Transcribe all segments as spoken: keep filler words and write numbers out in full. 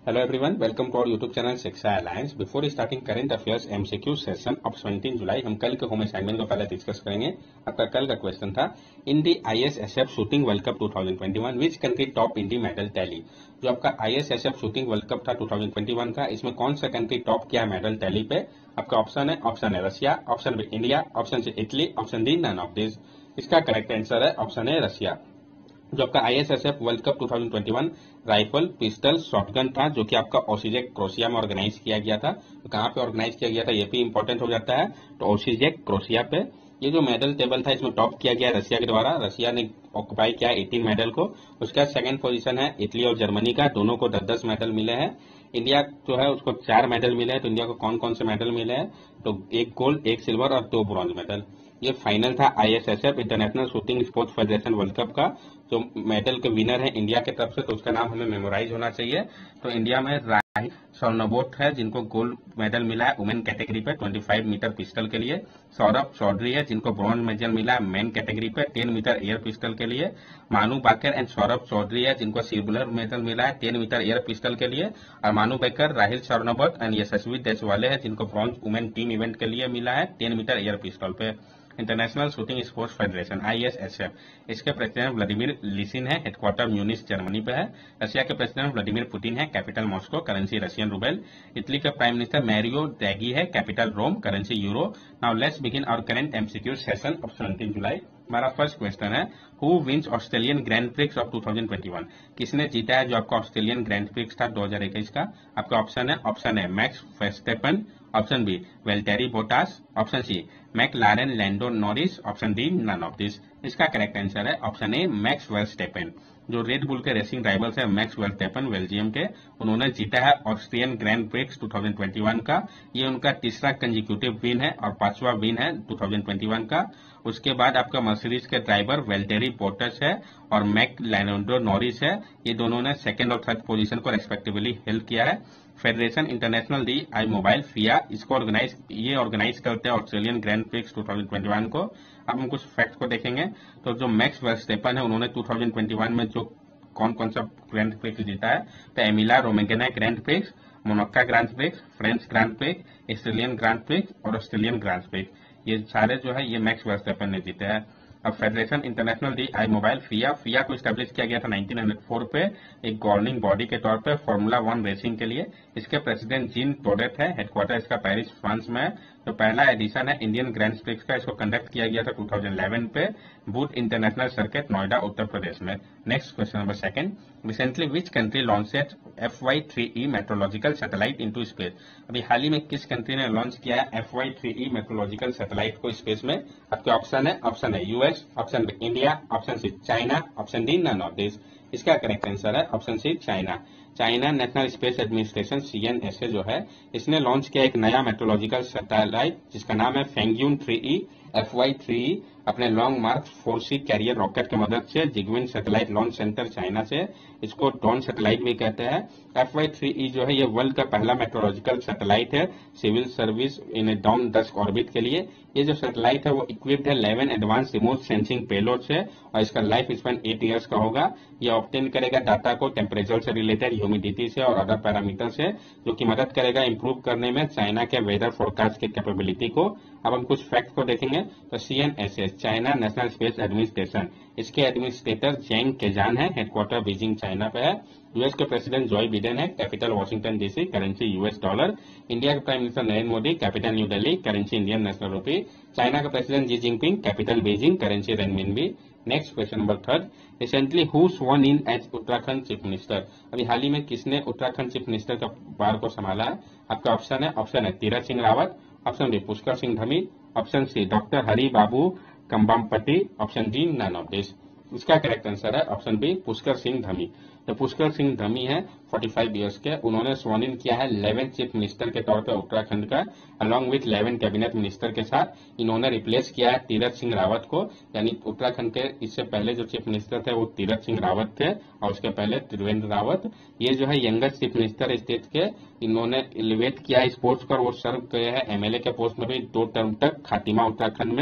Hello everyone, welcome to our YouTube channel Shiksha Alliance. Before starting current affairs MCQ session of सत्रह जुलाई, हम कल के होम असाइनमेंट को पहले डिस्कस करेंगे। आपका कल का क्वेश्चन था, in the ISSF shooting World Cup दो हज़ार इक्कीस which country top in the medal tally. जो आपका आईएसएसएफ शूटिंग वर्ल्ड कप था दो हज़ार इक्कीस का, इसमें कौन सा कंट्री टॉप किया मेडल टैली पे। आपका ऑप्शन है ऑप्शन है Russia, option B India, option C Italy, option D none of this. इसका करेक्ट आंसर है ऑप्शन है रशिया। जो आपका आईएसएसएफ वर्ल्ड कप दो हज़ार इक्कीस राइफल, पिस्टल, शॉटगन था, जो कि आपका ओसीजेक क्रोशिया में ऑर्गेनाइज किया गया था। तो कहां पे ऑर्गेनाइज किया गया था ये भी इंपॉर्टेंट हो जाता है, तो ओसीजेक क्रोशिया पे। ये जो मेडल टेबल था इसमें टॉप किया गया रशिया के द्वारा। रशिया ने ऑक्युपाई किया अठारह मेडल को। उसका सेकंड पोजीशन है इटली और जर्मनी का, दोनों को दस दस मेडल मिले हैं। इंडिया जो है उसको चार मेडल मिले हैं। तो इंडिया को कौन कौन से मेडल मिले हैं, तो एक गोल्ड, एक सिल्वर और दो ब्रॉन्ज मेडल। ये फाइनल था ISSF International Shooting Sports Federation World Cup का। जो मेडल के विनर है इंडिया की तरफ से, तो उसका नाम हमें मेमोराइज होना चाहिए। तो इंडिया में राहिल स्वर्णबोट है, जिनको गोल्ड मेडल मिला है वुमेन कैटेगरी पे पच्चीस मीटर पिस्टल के लिए। सौरभ चौधरी है, जिनको ब्रॉन्ज मेडल मिला है मेन कैटेगरी पे दस मीटर एयर पिस्टल के लिए। मानू बाकर एंड सौरभ चौधरी है, जिनको सिल्वर मेडल मिला है दस मीटर एयर पिस्टल के लिए। और मानू बेकर, राहिल स्वर्णबोट एंड यशस्वी देशवाले है, जिनको ब्रॉन्ज वुमेन टीम इवेंट के लिए मिला है दस मीटर एयर पिस्टल पे। International Shooting Sports Federation ISSF, इसके प्रेसिडेंट व्लादिमीर लिसिन है, हेडक्वार्टर म्यूनिच जर्मनी पे है। रशिया के प्रेसिडेंट व्लादिमीर पुतिन है, capital Moscow, currency Russian rouble. Italy के प्राइम मिनिस्टर मैरियो ड्रैगी है, capital Rome, currency euro. Now let's begin our current MCQ session of सत्रह जुलाई। हमारा फर्स्ट क्वेश्चन है, who wins Australian Grand Prix of दो हज़ार इक्कीस। किसने जीता है जो आपका ऑस्ट्रेलियन ग्रैंड प्रिक्स था दो हज़ार इक्कीस का। आपका ऑप्शन है ऑप्शन है Max Verstappen, option B Valtteri Bottas, option C McLaren Lando Norris, option D none of this. इसका करेक्ट आंसर है ऑप्शन ए मैक्स वर्स्टेपन। जो रेड बुल के रेसिंग ड्राइवर्स है मैक्स वर्स्टेपन बेल्जियम के, उन्होंने जीता है ऑस्ट्रियन ग्रैंड प्रिक्स दो हज़ार इक्कीस का। ये उनका तीसरा कंजिक्यूटिव विन है और पांचवा विन है दो हज़ार इक्कीस का। उसके बाद आपका मर्सिडीज के ड्राइवर वेल्टेरी बोटस है और मैक लैंडो नॉरिस है। ये दोनों ने सेकंड और थर्ड पोजीशन को रेस्पेक्टिवली हेल्प किया है। Federation International the I mobile FIA, इसको ऑर्गेनाइज ये ऑर्गेनाइज करते हैं ऑस्ट्रेलियन ग्रैंड प्रिक्स दो हज़ार इक्कीस को। अब हम कुछ फैक्ट को देखेंगे। तो जो मैक्स वर्स्टेपन है, उन्होंने दो हज़ार इक्कीस में जो कौन कौन सा ग्रैंड प्रिक्स जीता है, तो Emilia Romagna Grand Prix, Monaco Grand Prix, French Grand Prix, Australian Grand Prix और ऑस्ट्रेलियन ग्रैंड प्रिक्स, ये सारे जो है ये मैक्स वर्स्टेपन ने जीते हैं। अब Federation International the I mobile FIA FIA को स्टैब्लिश किया गया था उन्नीस सौ चार पे एक गवर्निंग बॉडी के तौर पे फॉर्मूला वन रेसिंग के लिए। इसके प्रेसिडेंट जीन टोडेट है, हेडक्वार्टर इसका पेरिस फ्रांस में है। जो पहला एडिशन है इंडियन ग्रैंड प्रिक्स का, इसको कंडक्ट किया गया था दो हज़ार ग्यारह पे बूट इंटरनेशनल सर्किट नोएडा उत्तर प्रदेश में। Next question number second, recently which country launched F Y three E metrological satellite into space. अभी हाल ही में किस कंट्री ने लॉन्च किया है F Y three E metrological satellite को स्पेस में। आपके ऑप्शन है ऑप्शन है US, option B India, option C China, option D none of this. इसका करेक्ट आंसर है option C China. China National Space Administration CNSA जो है, इसने लॉन्च किया एक नया मेट्रोलॉजिकल सैटेलाइट जिसका नाम है Fengyun three E F Y three E, अपने Long March four C carrier rocket की मदद से जिगविन सैटेलाइट लॉन्च सेंटर चाइना से। इसको डॉन सैटेलाइट भी कहते हैं। एफ वाई थ्री ई जो है ये वर्ल्ड का पहला मेट्रोलॉजिकल सैटेलाइट है civil service in a down dusk orbit के लिए। ये जो सैटेलाइट है वो इक्विप्ड है eleven advance remote sensing payload से और इसका लाइफ स्पैन एट इयर्स का होगा। ये ऑब्टेन करेगा डाटा को टेम्परेचर से रिलेटेड, ह्यूमिडिटी से और अदर पैरामीटर से, जो कि मदद करेगा इंप्रूव करने में चाइना के वेदर फोरकास्ट की कैपेबिलिटी को। अब हम कुछ फैक्ट को देखेंगे। तो CNSA China National Space Administration, इसके एडमिनिस्ट्रेटर जेंग केजान है, हेडक्वार्टर बीजिंग चाइना पे है। यूएस के प्रेसिडेंट जॉय बिडेन है, capital Washington DC, currency US dollar. India के prime minister Narendra Modi, capital New Delhi, currency Indian national rupee. China के president Xi Jinping, capital Beijing, currency renminbi. Next question number third, recently who sworn in as Uttarakhand chief minister. अभी हाल ही में किसने Uttarakhand chief minister का बार को संभाला है। आपका ऑप्शन है ऑप्शन है Tirath Singh Rawat, option B Pushkar Singh Dhami, option C doctor Hari Babu Kambhampati, option D none of this. इसका करेक्ट आंसर है ऑप्शन बी पुष्कर सिंह धामी। तो पुष्कर सिंह धामी है पैंतालीस इयर्स के, उन्होंने स्वॉन इन किया है इलेवन चीफ मिनिस्टर के तौर पर उत्तराखंड का, along with eleven cabinet minister के साथ। इन्होंने रिप्लेस किया है तीरथ सिंह रावत को, यानी उत्तराखंड के इससे पहले जो चीफ मिनिस्टर थे वो तीरथ सिंह रावत थे और उसके पहले त्रिवेंद्र रावत। ये जो है यंगेस्ट चीफ मिनिस्टर स्टेट के, इन्होंने एलिवेट किया है इस पोस्ट पर। वो सर्व किए हैं एमएलए के पोस्ट में भी दो टर्म तक खातिमा उत्तराखंड में।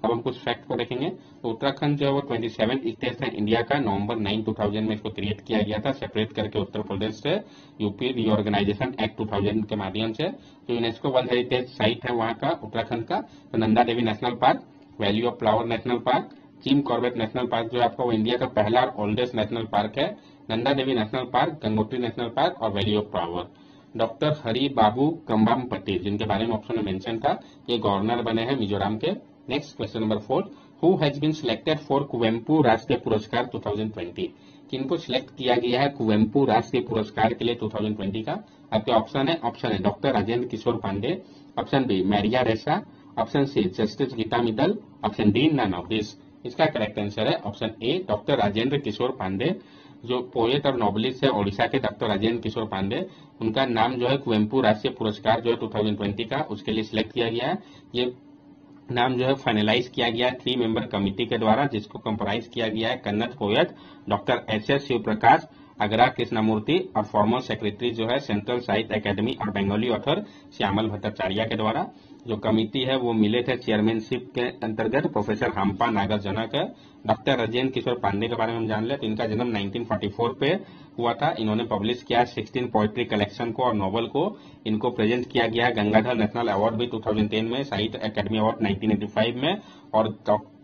अब हम कुछ फैक्ट को देखेंगे। तो उत्तराखंड जो है वो ट्वेंटी सेवन स्टेट है इंडिया का, नवंबर नाइन टू थाउजेंड में इसको क्रिएट किया गया था, सेपरेट करके उत्तर प्रदेश से UP reorganisation act two thousand के माध्यम से। तो यूनेस्को वर्ल्ड हेरिटेज साइट है वहाँ का उत्तराखंड का। तो Nanda Devi National Park, Valley of Flower National Park, Jim Corbett National Park जो है आपका वो इंडिया का पहला और ओल्डेस्ट नेशनल पार्क है, Nanda Devi National Park, Gangotri National Park और Valley of Flower. Doctor Hari Babu Kambhampati जिनके बारे में ऑप्शन में मेंशन था, ये गवर्नर बने हैं मिजोरम के। Next question number four, who has been selected for Kuvempu Rashtriya Puraskar two thousand twenty. किनको सिलेक्ट किया गया है कुवेम्पू राष्ट्रीय पुरस्कार के लिए टू थाउजेंड ट्वेंटी का? आपके ऑप्शन है ऑप्शन है doctor Rajendra Kishore Pandey, option B Maria Ressa, option C justice Gita Mittal, option D none of this. इसका करेक्ट आंसर है option A doctor Rajendra Kishore Pandey. जो पोएट और नॉवलिस्ट है ओडिशा के डॉक्टर राजेंद्र किशोर पांडे, उनका नाम जो है कुवेम्पू राष्ट्रीय पुरस्कार जो है टू थाउजेंड ट्वेंटी का उसके लिए सिलेक्ट किया गया है। ये नाम जो है फाइनलाइज किया गया है थ्री मेंबर कमिटी के द्वारा, जिसको कंप्राइज किया गया है Kannada poet doctor S S Shiva Prakash, Agrahara Krishnamurthy और फॉर्मर सेक्रेटरी जो है सेंट्रल साहित्य अकेडमी और बंगाली ऑथर श्यामल भट्टाचार्य के द्वारा। जो कमिटी है वो मिले थे चेयरमैनशिप के अंतर्गत प्रोफेसर हम्पा नागार्जुनक है। डॉक्टर राजेंद्र किशोर पांडे के बारे में हम जान ले तो इनका जन्म नाइनटीन फोर्टी फोर पे हुआ था। इन्होंने पब्लिश किया सिक्सटीन पोएट्री कलेक्शन को और नॉवल को। इनको प्रेजेंट किया गया है गंगाधर नेशनल अवार्ड भी टू थाउजेंड टेन में, Sahitya Akademi award nineteen eighty five में और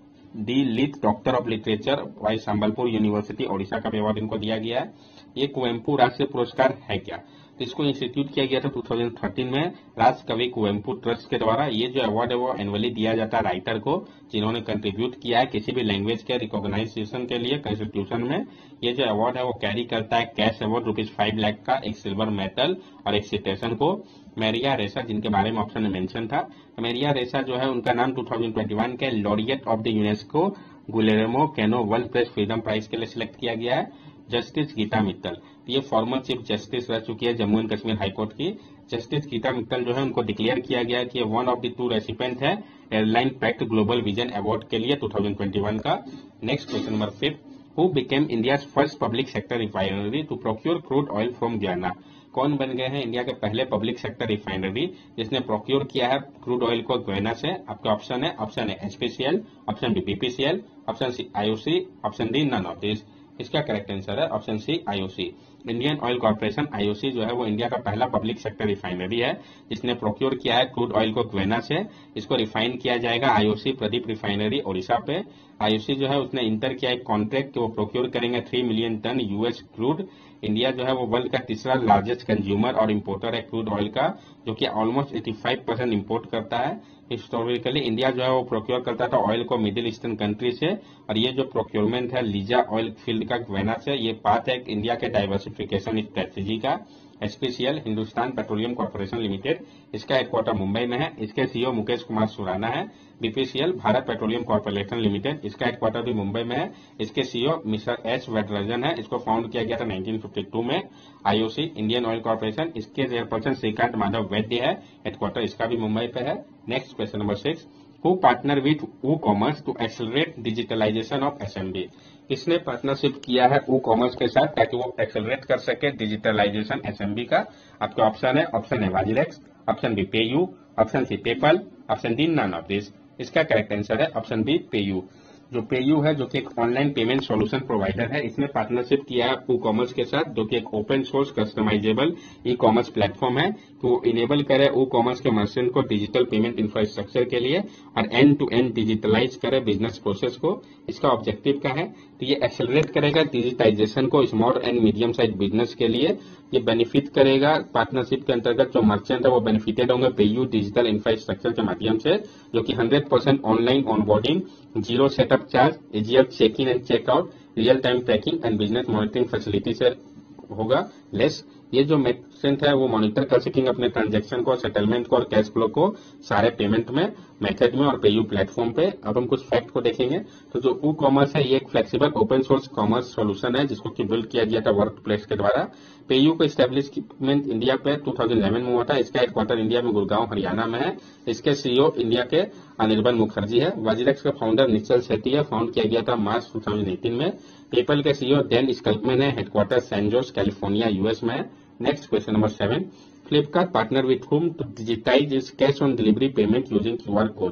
D Litt doctor of literature by Sambalpur University Odisha का भी अवार्ड इनको दिया गया है। ये कुवेम्पू राष्ट्रीय पुरस्कार है क्या? तो इसको इंस्टीट्यूट किया गया था टू थाउजेंड थर्टीन में राज कवि कुवेम्पू ट्रस्ट के द्वारा। ये जो अवार्ड है वो एनुअली दिया जाता है राइटर को जिन्होंने कंट्रीब्यूट किया है किसी भी लैंग्वेज के रिकॉग्नाइजेशन के लिए कॉन्स्टिट्यूशन में। ये जो अवार्ड है वो कैरी करता है cash award rupees five lakh का, एक सिल्वर मेडल और एक सिटेशन को। मैरिया रेसा जिनके बारे में ऑप्शन में मेंशन था, मैरिया रेसा जो है उनका नाम टू थाउजेंड ट्वेंटी वन के laureate of the UNESCO Guillermo Cano World Press Freedom Prize के लिए सिलेक्ट किया गया है। जस्टिस गीता मित्तल, ये फॉर्मर चीफ जस्टिस रह चुकी है जम्मू एंड कश्मीर हाईकोर्ट की। जस्टिस गीता मित्तल जो है उनको डिक्लेयर किया गया कि one of the two recipient है Arline Pacht Global Vision Award के लिए टू थाउजेंड ट्वेंटी वन का। Next question number fifth, who became India first public sector refinery to procure crude oil from Guyana. कौन बन गए हैं India के पहले पब्लिक सेक्टर रिफाइनरी जिसने प्रोक्योर किया है क्रूड ऑयल को गयाना से? आपके ऑप्शन है ऑप्शन है HPCL, option B BPCL, option C IOC, option D none of this. इसका करेक्ट आंसर है option C IOC. Indian Oil Corporation IOC जो है वो इंडिया का पहला पब्लिक सेक्टर रिफाइनरी है जिसने प्रोक्योर किया है क्रूड ऑयल को गयाना से। इसको रिफाइन किया जाएगा आईओसी प्रदीप रिफाइनरी ओडिशा पे। आईओसी जो है उसने इंटर किया एक कॉन्ट्रैक्ट कि वो प्रोक्योर करेंगे three million ton US crude. India जो है वो वर्ल्ड का तीसरा लार्जेस्ट कंज्यूमर और इम्पोर्टर है क्रूड ऑयल का, जो कि almost eighty five percent import करता है। हिस्टोरिकली इंडिया जो है वो प्रोक्योर करता था ऑयल को मिडिल ईस्टर्न कंट्री से, और ये जो प्रोक्योरमेंट है लीजा ऑयल फील्ड का गयाना से, ये पार्ट है इंडिया के डाइवर्सिफिकेशन स्ट्रेटेजी का। HPCL Hindustan Petroleum Corporation Limited, इसका हेडक्वार्टर मुंबई में है, इसके सीईओ मुकेश कुमार सुराना है। BPCL Bharat Petroleum Corporation Limited, इसका हेडक्वार्टर भी मुंबई में है, इसके सीईओ मिस्टर एच वेडराजन है, इसको फाउंड किया गया था नाइनटीन फिफ्टी टू में। आईओसी इंडियन ऑयल कॉर्पोरेशन, इसके चेयरपर्सन श्रीकांत माधव वैद्य है, हेडक्वार्टर इसका भी मुंबई पे है। Next question number six, who partner with e commerce to accelerate digitalisation of SMB. किसने पार्टनरशिप किया है ई कॉमर्स के साथ ताकि वो एक्सेलरेट कर सके डिजिटलाइजेशन एसएमबी का? आपके ऑप्शन है ऑप्शन है वाजिलेक्स, option B PayU, option C PayPal, option D none of this. इसका करेक्ट आंसर है ऑप्शन बी पेयू। जो पेयू है जो कि एक ऑनलाइन पेमेंट सॉल्यूशन प्रोवाइडर है, इसने पार्टनरशिप किया है ई कॉमर्स के साथ, जो कि एक open source customisable e commerce platform है। तो वो इनेबल करे ई कॉमर्स के मर्चेंट को डिजिटल पेमेंट इंफ्रास्ट्रक्चर के लिए और एंड टू एंड डिजिटलाइज करे बिजनेस प्रोसेस को। इसका ऑब्जेक्टिव क्या है? तो ये एक्सेलरेट करेगा डिजिटाइजेशन को small and medium size business के लिए। ये बेनिफिट करेगा पार्टनरशिप के अंतर्गत जो मर्चेंट है वो बेनिफिटेड होंगे पेयू डिजिटल इंफ्रास्ट्रक्चर के माध्यम से, जो कि hundred percent online onboarding, zero setup charge, easier check in and checkout, real time tracking and business monitoring facility से होगा लेस। ये जो मर्चेंट है वो मॉनिटर कर सकेंगे अपने ट्रांजैक्शन को, सेटलमेंट को और कैश फ्लो को सारे पेमेंट में मेथड में और पेयू प्लेटफॉर्म पे। अब हम कुछ फैक्ट को देखेंगे। तो जो ई कॉमर्स है ये एक flexible open source commerce solution है जिसको कि बिल्ड किया गया था वर्क प्लेस के द्वारा। पेयू को एस्टेब्लिशमेंट इंडिया पे टू थाउजेंड इलेवन में हुआ था। इसका हेडक्वार्टर इंडिया में गुड़गांव हरियाणा में है। इसके सीईओ इंडिया के अनिर्बन मुखर्जी है। वाजिलेक्स का फाउंडर निश्चल शेट्टी है, फाउंड किया गया था मार्च टू थाउजेंड एटीन में। पेपल के सीईओ डैन स्कल्पमैन है, headquarter San Jose California US में है। Next question number seven, Flipkart partner with whom to digitize its cash on delivery payment using QR code.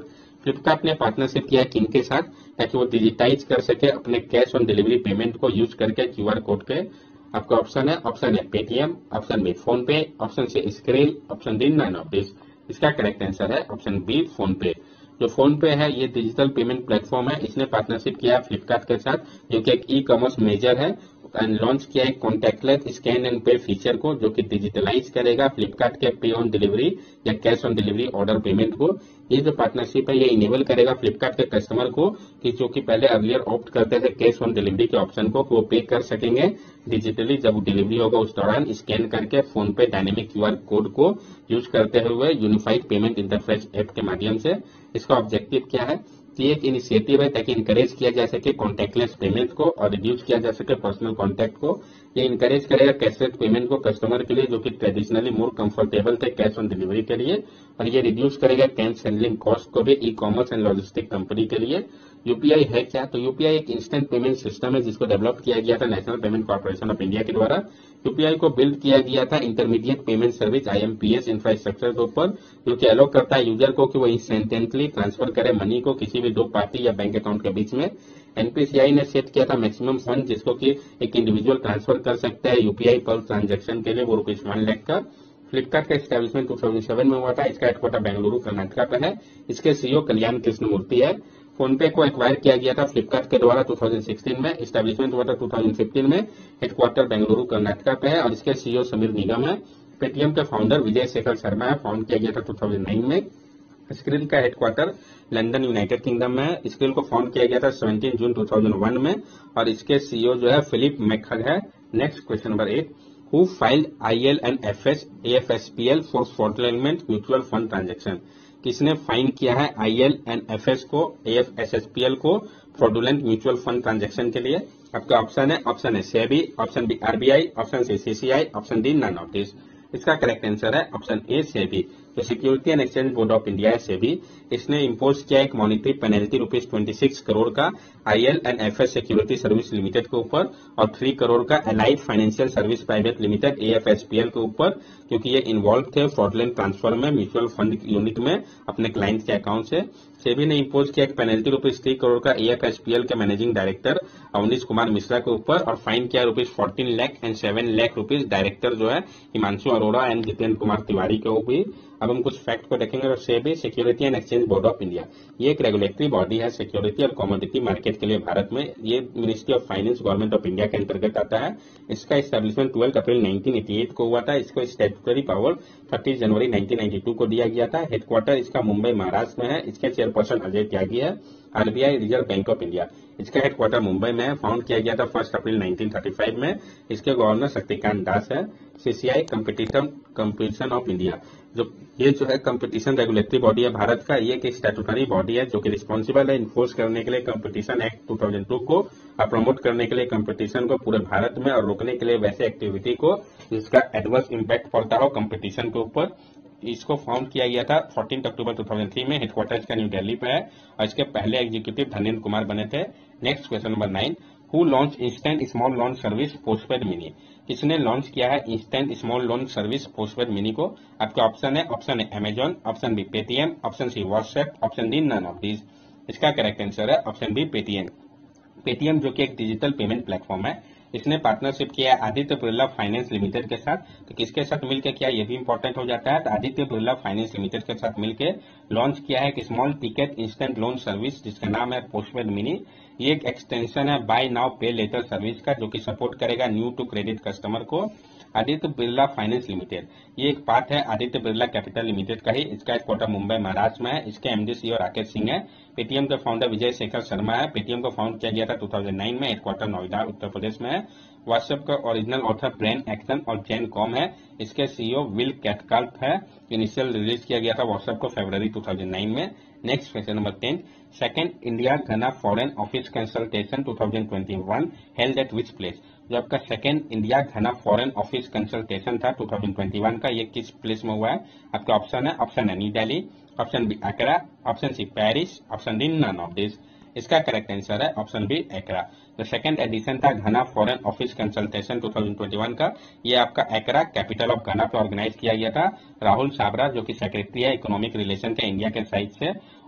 Flipkart ने partnership किया किन के साथ, ताकि वो डिजिटाइज कर सके अपने कैश ऑन डिलीवरी पेमेंट को यूज करके क्यूआर कोड के। आपका ऑप्शन है, ऑप्शन है Paytm, option B PhonePe, option C Skrill, option D none of this. इसका करेक्ट आंसर है ऑप्शन बी फोन पे। जो फोन पे है ये डिजिटल पेमेंट प्लेटफॉर्म है, इसने पार्टनरशिप किया फ्लिपकार्ट के साथ, जो कि एक ई कॉमर्स मेजर है, एंड लॉन्च किया है contactless scan and pay feature को, जो कि डिजिटलाइज करेगा फ्लिपकार्ट के पे ऑन डिलीवरी या cash on delivery order payment को। ये जो पार्टनरशिप है ये इनेबल करेगा फ्लिपकार्ट के कस्टमर को कि जो कि पहले अर्लियर ऑप्ट करते थे कैश ऑन डिलीवरी के ऑप्शन को, वो पे कर सकेंगे डिजिटली जब डिलीवरी होगा उस दौरान स्कैन करके PhonePe dynamic QR code को यूज करते हुए यूनिफाइड पेमेंट इंटरफेस ऐप के माध्यम से। इसका ऑब्जेक्टिव क्या है कि एक इनिशिएटिव है ताकि इनकरेज किया जा सके कॉन्टैक्टलेस पेमेंट को और रिड्यूस किया जा सके पर्सनल कॉन्टैक्ट को। ये इनकरेज करेगा कैशलेस पेमेंट को कस्टमर के लिए जो कि ट्रेडिशनली मोर कंफर्टेबल थे कैश ऑन डिलीवरी के लिए, और ये रिड्यूस करेगा कैश हैंडलिंग कॉस्ट को भी e commerce and logistic company के लिए। यूपीआई है क्या, तो यूपीआई एक इंस्टेंट पेमेंट सिस्टम है जिसको डेवलप किया गया था National Payment Corporation of India के द्वारा। यूपीआई को बिल्ड किया गया था intermediate payment service IMPS infrastructure के ऊपर, जो कि अलाउ करता है यूजर को कि वो इंस्टेंटली ट्रांसफर करे मनी को किसी भी दो पार्टी या बैंक अकाउंट के बीच में। एनपीसीआई ने सेट किया था मैक्सिमम फंड जिसको कि एक इंडिविजुअल ट्रांसफर कर सकता है यूपीआई पर ट्रांजेक्शन के लिए, वो रुपीज वन लाख का। फ्लिपकार्ट का एस्टेब्लिशमेंट दो हज़ार सात में हुआ था, इसका हेडक्वार्टर बेंगलुरु कर्नाटका पे है। इसके सीईओ कल्याण कृष्ण मूर्ति है। फोन पे को एक्वायर किया गया था फ्लिपकार्ट के द्वारा दो हज़ार सोलह में, एस्टेब्लिशमेंट हुआ था दो हज़ार पंद्रह में, हेडक्वार्टर बेंगलुरु कर्नाटका पे है और इसके सीईओ समीर निगम है। पेटीएम के फाउंडर विजय शेखर शर्मा है, फाउंड किया गया था दो हज़ार नौ में। स्क्रिल का हेडक्वार्टर लंदन यूनाइटेड किंगडम में है। स्क्रिल को फाउंड किया गया था सत्रह जून दो हज़ार एक में और इसके सीईओ जो है फिलिप मैकहग है। Next question number eight, who filed IL and FS AFSPL for fraudulent mutual fund transaction. किसने फाइन किया है आईएल एंड एफएस को एएफएसपीएल को फ्रॉडुलेंट म्यूचुअल फंड ट्रांजैक्शन के लिए। आपका ऑप्शन है, ऑप्शन है SEBI, option B RBI, option C CCI, option D none of this. इसका करेक्ट आंसर है ऑप्शन ए सेबी। तो security and exchange board of India है सेबी, इसने इम्पोज किया एक मॉनिटरी पेनल्टी रुपीज छब्बीस करोड़ का IL and FS security service limited के ऊपर और तीन करोड़ का allied financial service private limited AFSPL के ऊपर, क्योंकि ये इन्वॉल्व थे फ्रॉडलेंट ट्रांसफर में म्यूचुअल फंड यूनिट में अपने क्लाइंट के अकाउंट से। सेबी ने इम्पोज किया एक पेनल्टी रुपीज तीन करोड़ का एएफएसपीएल के मैनेजिंग डायरेक्टर अवनीश कुमार मिश्रा के ऊपर और फाइन किया rupees fourteen lakh and seven lakh rupees director जो है हिमांशु अरोड़ा एंड जितेंद्र कुमार तिवारी के ऊपर। अब हम कुछ फैक्ट को देखेंगे। तो SEBI security and exchange board of India ये एक रेगुलेटरी बॉडी है सिक्योरिटी और कमोडिटी मार्केट के लिए भारत में। ये ministry of finance government of India के अंतर्गत आता है। इसका establishment twelfth April nineteen eighty eight को हुआ था। इसको स्टैट्यूटरी पावर तीस जनवरी नाइनटीन नाइंटी टू को दिया गया था। हेडक्वार्टर इसका मुंबई महाराष्ट्र में है। इसके चेयरपर्सन अजय त्यागी है। RBI Reserve Bank of India इसका हेडक्वार्टर मुंबई में है। फाउंड किया गया था first April nineteen thirty five में। इसके गवर्नर शक्तिकांत दास है। CCI competition competition of India जो ये जो है कंपटीशन रेगुलेटरी बॉडी है भारत का, ये एक स्टैट्यूटरी बॉडी है जो कि रिस्पॉन्सिबल है इन्फोर्स करने के लिए कंपटीशन एक्ट दो हज़ार दो को और प्रमोट करने के लिए कंपटीशन को पूरे भारत में और रोकने के लिए वैसे एक्टिविटी को जिसका एडवर्स इम्पैक्ट पड़ता हो कंपटीशन के ऊपर। इसको फाउंड किया गया था चौदह अक्टूबर दो हज़ार तीन में। हेडक्वार्टर इसका न्यू दिल्ली पे है और इसके पहले एग्जीक्यूटिव धर्मेंद्र कुमार बने थे। Next question number nine, who launch instant small loan service postpaid mini. किसने लॉन्च किया है instant small loan service postpaid mini को। आपके ऑप्शन है, ऑप्शन है Amazon, option B Paytm, option C WhatsApp, option D none of these. इसका correct answer है option B Paytm. Paytm जो कि एक डिजिटल पेमेंट प्लेटफॉर्म है, इसने पार्टनरशिप किया है आदित्य बिरला फाइनेंस लिमिटेड के साथ। तो किसके साथ मिलकर किया ये भी इंपॉर्टेंट हो जाता है। तो आदित्य बिरला फाइनेंस लिमिटेड के साथ मिलकर लॉन्च किया है एक small ticket instant loan service जिसका नाम है पोस्टपेड मिनी। ये एक एक्सटेंशन है buy now pay later service का जो कि सपोर्ट करेगा न्यू टू क्रेडिट कस्टमर को। आदित्य बिरला फाइनेंस लिमिटेड ये एक पार्ट है आदित्य बिरला कैपिटल लिमिटेड का ही। इसका हेडक्वार्टर मुंबई महाराष्ट्र में है। इसके एमडी सीईओ राकेश सिंह है। पेटीएम के फाउंडर विजय शेखर शर्मा है। पेटीएम को फाउंड किया गया था दो हज़ार नौ में। हेडक्वार्टर नोएडा उत्तर प्रदेश में है। व्हाट्सएप का ओरिजिनल ऑथर ब्रेन एक्सन और जेन कॉम है। इसके सीईओ विल कैटकाल्फ है। इनिशियल रिलीज किया गया था व्हाट्सएप को फरवरी दो हज़ार नौ में। Next question number ten, second India Ghana foreign office consultation दो हज़ार इक्कीस हेल्ड एट विच प्लेस। जो आपका second India Ghana foreign office consultation था दो हज़ार इक्कीस का, ये किस प्लेस में हुआ है। आपका ऑप्शन है, ऑप्शन है New Delhi, option B Accra, option C Paris, option D none of this. इसका करेक्ट आंसर है ऑप्शन बी एकरा। जो सेकंड एडिशन था घना फॉरेन ऑफिस कंसल्टेशन दो हज़ार इक्कीस का, ये आपका एकरा कैपिटल ऑफ घना पे ऑर्गेनाइज किया गया था। राहुल साबरा जो कि सेक्रेटरी है इकोनॉमिक रिलेशन के इंडिया के साइड से,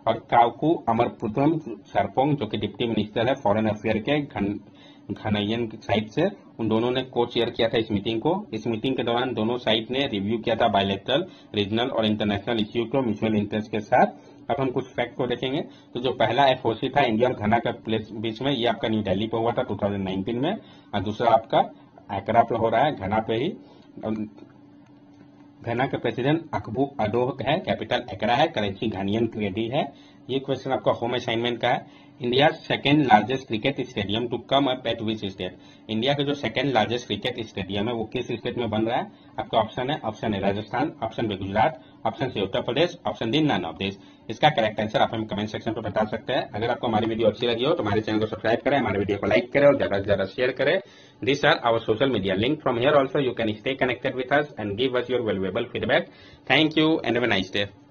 और काउकू अमरपुतम सरपोंग जो कि डिप्टी मिनिस्टर है फॉरेन अफेयर के घन घनयन साइड से, उन दोनों ने को चेयर किया था इस मीटिंग को। इस मीटिंग के दौरान दोनों साइड ने रिव्यू किया था बायलैटरल, रीजनल और इंटरनेशनल इश्यू को म्यूचुअल इंटरेस्ट के साथ। अब हम कुछ फैक्ट को देखेंगे। तो जो पहला एफओसी था इंडिया और घना के बीच में, ये आपका न्यू दिल्ली पे हुआ था दो हज़ार उन्नीस में, और दूसरा आपका एकरा पे हो रहा है, घना पे ही। घना के प्रेसिडेंट अकबू अडोह है, कैपिटल एकरा है, करेंसी घानियन क्रेडी है। ये क्वेश्चन आपका होम असाइनमेंट का है। India second largest cricket stadium to come up at which state? India का जो सेकेंड लार्जेस्ट क्रिकेट स्टेडियम है वो किस स्टेट में बन रहा है? आपका ऑप्शन है option A Rajasthan, option B Gujarat, option C Uttar Pradesh, option D none of this. इसका करेक्ट आंसर आप हमें कमेंट सेक्शन पर बता सकते हैं। अगर आपको हमारी वीडियो अच्छी लगी हो तो हमारे चैनल को सब्सक्राइब करें, हमारे वीडियो को लाइक करें और ज्यादा से ज्यादा शेयर करें। These are our social media link. From here also you can stay connected with us and give us your valuable feedback. Thank you and have a nice day.